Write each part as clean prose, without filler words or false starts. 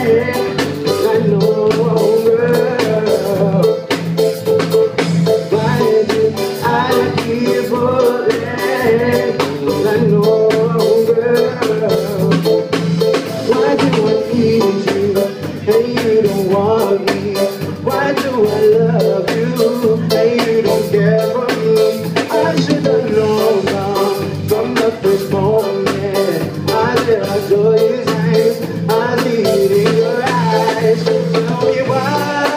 I know, girl. Why do I keep falling? I know, girl. Why do I need you and you don't want me? Why do I love you and you don't care for me? I should have known now from the first moment. I did adore your eyes, I see it in your eyes. Tell me why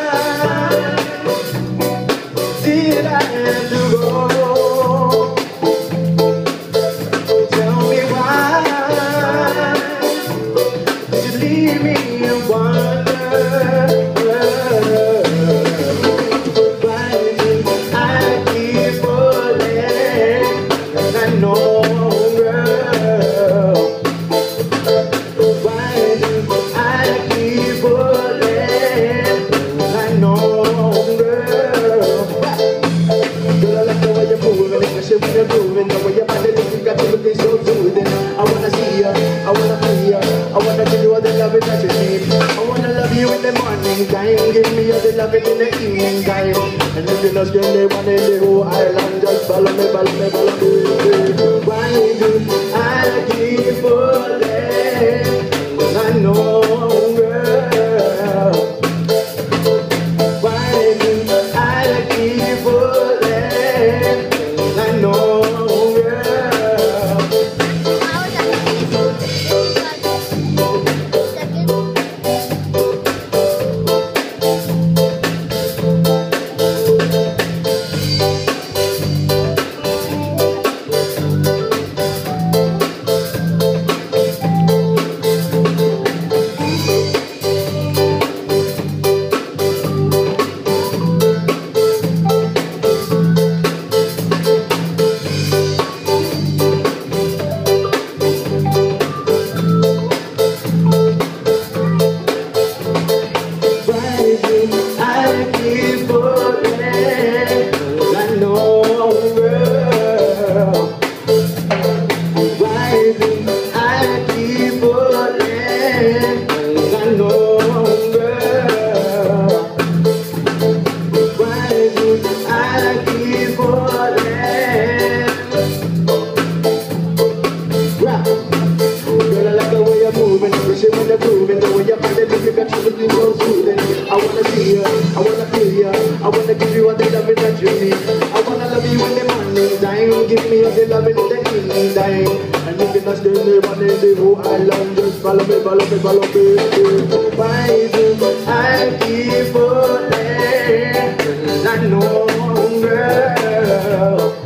did I have to go? Tell me why did you leave me in wonder? Why do I keep falling? I know, girl. Why do I keep falling? I know, girl. Girl, I like the way you're moving, especially when you're moving. The way your body looking, got you looking so soothing. I wanna see ya, I wanna feel ya, I wanna give you all the love that you need. I wanna love you in the morning time, give me all the love in the evening time. And if you're not scared, they want the whole island, just follow me, follow me, follow me. Why do I keep falling? I know, girl. Why do I keep falling? I know, girl. I wanna see ya, I wanna feel ya, I wanna give you all the love that you need. I wanna love you in the morning time, give me all the love in the evening time. And if you're not still me, one in the whole island, just follow me, follow me, follow me. Why do I keep falling? I know, girl.